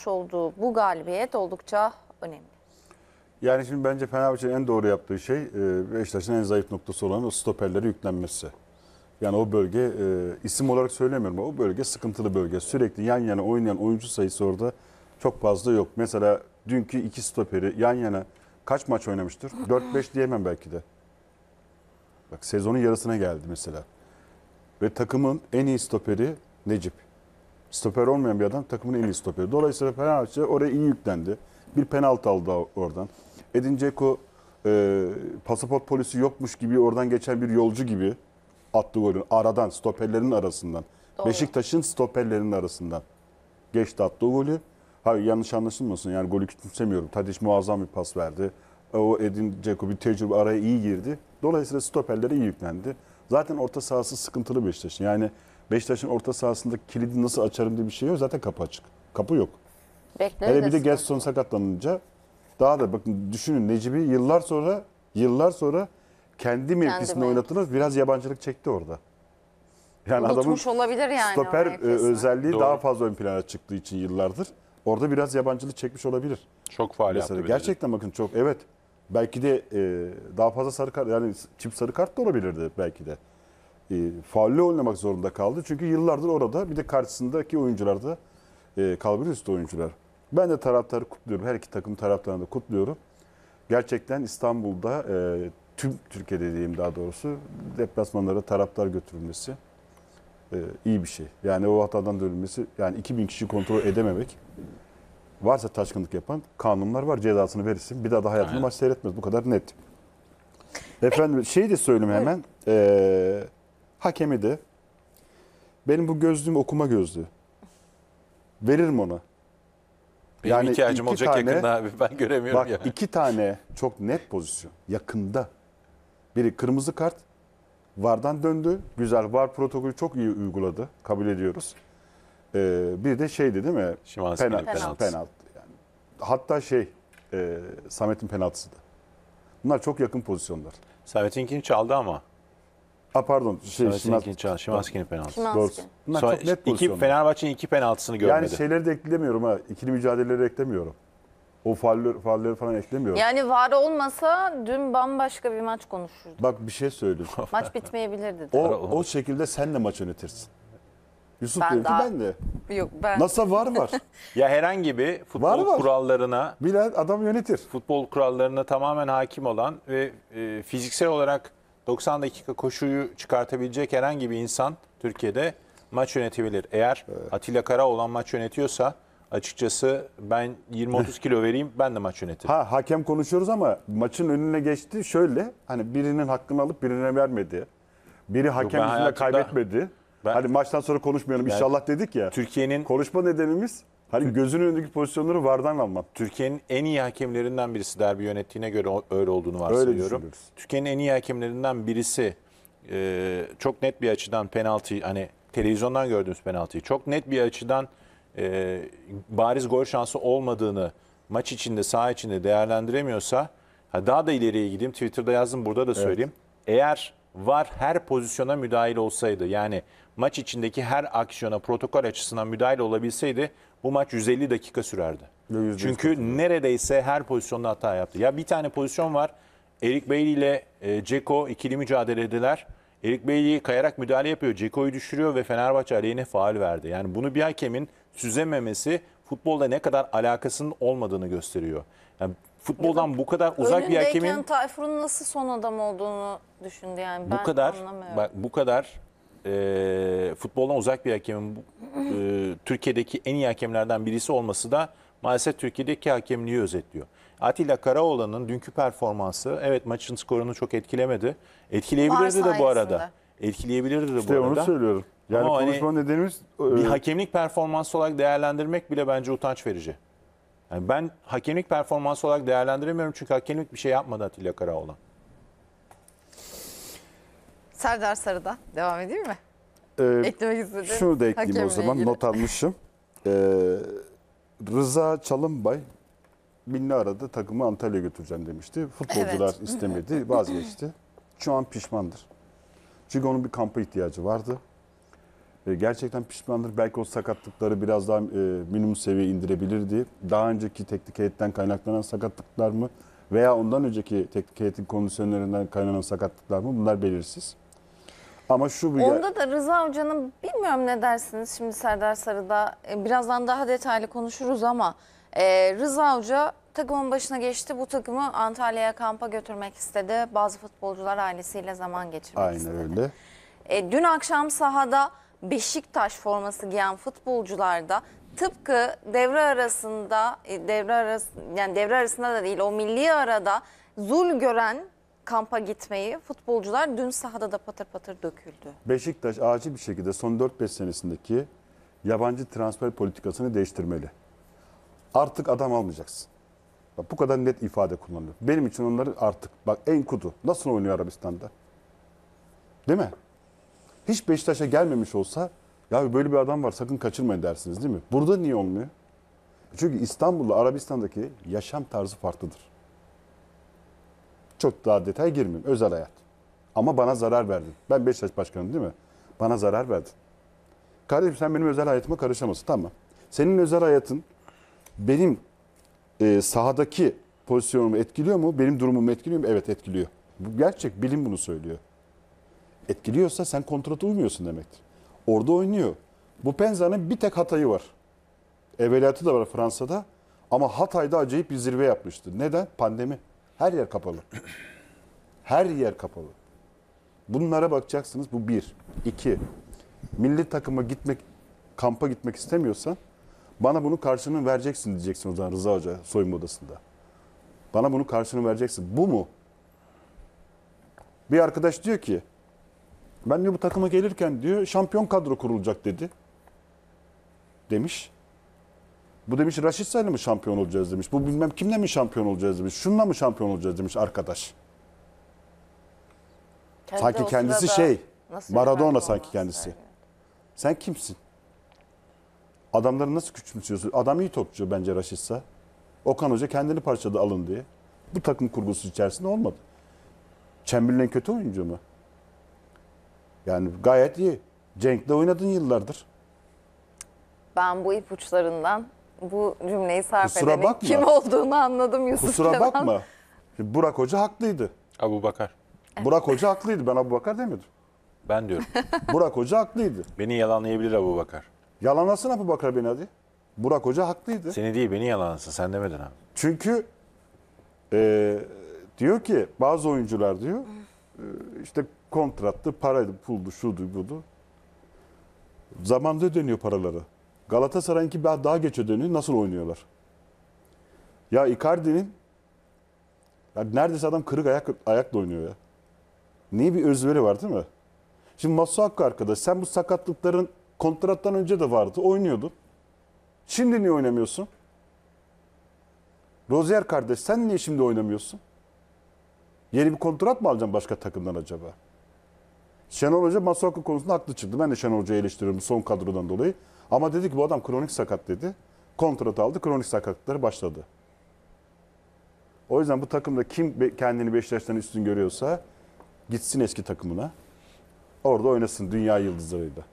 almış olduğu bu galibiyet oldukça önemli. Yani şimdi bence Fenerbahçe'nin en doğru yaptığı şey Beşiktaş'ın en zayıf noktası olan o stoperlere yüklenmesi. Yani o bölge isim olarak söylemiyorum ama o bölge sıkıntılı bölge. Sürekli yan yana oynayan oyuncu sayısı orada çok fazla yok. Mesela dünkü iki stoperi yan yana kaç maç oynamıştır? 4-5 diyemem belki de. Bak sezonun yarısına geldi mesela. Ve takımın en iyi stoperi Necip. Stoper olmayan bir adam takımın en iyi stoperi. Dolayısıyla Fenerbahçe oraya iyi yüklendi. Bir penaltı aldı oradan. Edin Dzeko pasaport polisi yokmuş gibi oradan geçen bir yolcu gibi attı golü. Aradan, stoperlerin arasından. Doğru. Beşiktaş'ın stoperlerinin arasından. Geçti attı o golü. Hayır yanlış anlaşılmasın yani golü küçümsemiyorum. Tadiç muazzam bir pas verdi. O Edin Dzeko bir tecrübe araya iyi girdi. Dolayısıyla stoperlere iyi yüklendi. Zaten orta sahası sıkıntılı Beşiktaş'ın. Yani Beşiktaş'ın orta sahasında kilidi nasıl açarım diye bir şey yok. Zaten kapı açık. Kapı yok. Hele bir de Gerson sakatlanınca daha da bakın düşünün Necip'i yıllar sonra kendi mevkisinde oynatılır. Biraz yabancılık çekti orada. Yani unutmuş adamın olabilir yani stoper özelliği Doğru. daha fazla ön plana çıktığı için yıllardır. Orada biraz yabancılık çekmiş olabilir. Çok faal Mesela yaptı. gerçekten bakın çok evet. Belki de daha fazla sarı kart yani çift sarı kart da olabilirdi belki de. Faulle oynamak zorunda kaldı. Çünkü yıllardır orada bir de karşısındaki oyuncular da kalbur üstü oyuncular. Ben de taraftarı kutluyorum. Her iki takım taraftarını da kutluyorum. Gerçekten İstanbul'da tüm Türkiye'de diyeyim daha doğrusu deplasmanlara taraftar götürülmesi iyi bir şey. Yani o hatadan dönülmesi yani 2000 kişi kontrol edememek. Varsa taşkınlık yapan kanunlar var cezasını verirsin. Bir daha da hayatında maç seyretmez. Bu kadar net. Efendim şey de söyleyeyim hemen. Hakemi de benim bu gözlüğüm okuma gözlüğü. Veririm ona. Benim Yani ihtiyacım iki olacak tane- yakında abi. Ben göremiyorum Bak ya. iki tane çok net pozisyon. Yakında. Biri kırmızı kart. VAR'dan döndü. Güzel. VAR protokolü çok iyi uyguladı. Kabul ediyoruz. Bir de şeydi değil mi? Şimanski'nin penaltısı. Penaltı. Yani. Hatta Samet'in penaltısı da. Bunlar çok yakın pozisyonlar. Samet'inkini çaldı ama. Pardon. Samet'inkini çaldı. Şimanski'nin penaltısı. Şimanski. Doğrusu. Bunlar Sonra çok net iki, pozisyonlar. Fenerbahçe'nin iki penaltısını görmedi. Yani şeyleri de eklemiyorum ha. İkili mücadeleleri eklemiyorum. O faulleri falan eklemiyorum. Yani var olmasa dün bambaşka bir maç konuşurduk. Bak bir şey söyleyeyim. Maç bitmeyebilirdi de. O şekilde sen de maç yönetirsin. Yusuf Ben dedi ki daha- ben de. Yok ben. Nasıl var. Ya herhangi bir futbol Var. kurallarına Bilal adam yönetir. futbol kurallarına tamamen hakim olan ve fiziksel olarak 90 dakika koşuyu çıkartabilecek herhangi bir insan Türkiye'de maç yönetebilir. Eğer Atilla Karaoğlan maç yönetiyorsa açıkçası ben 20-30 kilo vereyim ben de maç yönetirim. Hakem konuşuyoruz ama maçın önüne geçti şöyle. Hani birinin hakkını alıp birine vermedi. Biri hakem ben yüzünden hayatımda- kaybetmedi. Hani maçtan sonra konuşmayalım inşallah dedik ya. Türkiye'nin Konuşma nedenimiz hani gözünün önündeki pozisyonları VAR'dan almam. Türkiye'nin en iyi hakemlerinden birisi derbi yönettiğine göre öyle olduğunu varsayıyorum. düşünüyoruz. Türkiye'nin en iyi hakemlerinden birisi çok net bir açıdan penaltıyı hani televizyondan gördüğümüz penaltıyı çok net bir açıdan bariz gol şansı olmadığını maç içinde saha içinde değerlendiremiyorsa daha da ileriye gideyim Twitter'da yazdım burada da söyleyeyim. Eğer VAR her pozisyona müdahil olsaydı yani maç içindeki her aksiyona protokol açısından müdahil olabilseydi bu maç 150 dakika sürerdi. %100 Çünkü neredeyse her pozisyonda hata yaptı. Ya bir tane pozisyon var. Eric Bailly ile Dzeko ikili mücadele ediler. Eric Bailly kayarak müdahale yapıyor. Dzeko'yu düşürüyor ve Fenerbahçe aleyhine faul verdi. Yani bunu bir hakemin süzememesi futbolda ne kadar alakasının olmadığını gösteriyor. Yani futboldan bu kadar uzak bir hakemin Önündeyken Tayfur'un nasıl son adam olduğunu düşündü yani. Ben bu kadar anlamıyorum. bak bu kadar futboldan uzak bir hakemin Türkiye'deki en iyi hakemlerden birisi olması da maalesef Türkiye'deki hakemliği özetliyor. Atilla Karaoğlan'ın dünkü performansı evet maçın skorunu çok etkilemedi. Etkileyebilirdi de bu arada. sayesinde. Etkileyebilirdi de İşte bu arada. onu söylüyorum. Yani Ama hani konuşma nedenimiz Bir hakemlik performansı olarak değerlendirmek bile bence utanç verici. Yani ben hakemlik performansı olarak değerlendiremiyorum çünkü hakemlik bir şey yapmadı Atilla Karaoğlan. Serdar Sarı'da devam edeyim mi? Eklemek istedim. Şunu da ekleyeyim o Hakemle zaman ilgili. not almışım. Rıza Çalınbay Binli aradı takımı Antalya'ya götüreceğim demişti. Futbolcular Evet. istemedi, vazgeçti. Şu an pişmandır. Çünkü onun bir kampa ihtiyacı vardı. Gerçekten pişmandır. Belki o sakatlıkları biraz daha minimum seviyeye indirebilirdi. Daha önceki teknik heyetten kaynaklanan sakatlıklar mı? Veya ondan önceki teknik heyetin kondisyonlarından kaynaklanan sakatlıklar mı? Bunlar belirsiz. Ama şu bir Onda da Rıza Hoca'nın, bilmiyorum ne dersiniz şimdi Serdar Sarı'da, birazdan daha detaylı konuşuruz ama Rıza Hoca takımın başına geçti. Bu takımı Antalya'ya kampa götürmek istedi. Bazı futbolcular ailesiyle zaman geçirmek istedi. aynen öyle. Dün akşam sahada Beşiktaş forması giyen futbolcular da tıpkı devre arasında, yani devre arasında da değil, o milli arada zul gören kampa gitmeyi futbolcular dün sahada da patır patır döküldü. Beşiktaş acil bir şekilde son 4-5 senesindeki yabancı transfer politikasını değiştirmeli. Artık adam almayacaksın. Bak, bu kadar net ifade kullanıyor. Benim için onları artık, bak Enkudu nasıl oynuyor Arabistan'da? Değil mi? Hiç Beşiktaş'a gelmemiş olsa ya böyle bir adam var sakın kaçırmayın dersiniz değil mi? Burada niye olmuyor? Çünkü İstanbul'la Arabistan'daki yaşam tarzı farklıdır. Çok daha detay girmeyeyim. Özel hayat. Ama bana zarar verdin. Ben Beşiktaş başkanım değil mi? Bana zarar verdin. Kardeşim sen benim özel hayatıma karışamazsın. Tamam. Senin özel hayatın benim sahadaki pozisyonumu etkiliyor mu? Benim durumumu etkiliyor mu? Evet etkiliyor. Bu gerçek. Bilim bunu söylüyor. Etkiliyorsa sen kontrata uymuyorsun demektir. Orada oynuyor. Bu Penza'nın bir tek Hatay'ı var. Evveliyatı da var Fransa'da. Ama Hatay'da acayip bir zirve yapmıştı. Neden? Pandemi. Her yer kapalı. Her yer kapalı. Bunlara bakacaksınız. Bu bir. İki. Milli takıma gitmek, kampa gitmek istemiyorsan bana bunun karşılığını vereceksin diyeceksin o zaman Rıza Hoca soyunma odasında. Bana bunun karşılığını vereceksin. Bu mu? Bir arkadaş diyor ki ben diyor bu takıma gelirken diyor şampiyon kadro kurulacak dedi. Demiş. Bu demiş Raşitsa'yla mı şampiyon olacağız demiş. Bu bilmem kimle mi şampiyon olacağız demiş. Şununla mı şampiyon olacağız demiş arkadaş. Sanki O kendisi sırada şey, nasıl Maradona performans sanki kendisi. sergiledi? Sen kimsin? Adamları nasıl küçümsüyorsun? Adam iyi topçu bence Raşitsa. Okan Hoca kendini parçaladı alın diye. Bu takım kurgusu içerisinde olmadı. Chamberlain kötü oyuncu mu? Yani gayet iyi. Cenk'le oynadın yıllardır. Ben bu ipuçlarından bu cümleyi sarf Kusura edenin bakma. kim olduğunu anladım Yusuf Kusura Kenan. bakma. Şimdi Burak Hoca haklıydı. Abubakar. Burak Hoca haklıydı. Ben Abubakar demedim. Ben diyorum. Burak Hoca haklıydı. Beni yalanlayabilir Abubakar. Yalanlasın Abubakar beni hadi. Burak Hoca haklıydı. Seni değil beni yalanlasın. Sen demedin abi. Çünkü diyor ki bazı oyuncular diyor işte kontrattı, paraydı, puldu, şuydu, budu. Zamanda ödeniyor paraları. Galatasaray'ınki daha geç ödeniyor. Nasıl oynuyorlar? Ya Icardi'nin ya neredeyse adam kırık ayakla oynuyor ya. Niye bir özveri var değil mi? Şimdi Masuaku arkadaş sen bu sakatlıkların kontrattan önce de vardı. Oynuyordun. Şimdi niye oynamıyorsun? Rozier kardeş sen niye şimdi oynamıyorsun? Yeni bir kontrat mı alacaksın başka takımdan acaba? Şenol Hoca Masuaku konusunda haklı çıktı. Ben de Şenol Hoca'yı eleştiriyorum son kadrodan dolayı. Ama dedi ki bu adam kronik sakat dedi. Kontrat aldı, kronik sakatlıkları başladı. O yüzden bu takımda kim kendini Beşiktaş'tan üstün görüyorsa gitsin eski takımına. Orada oynasın dünya yıldızlarıyla.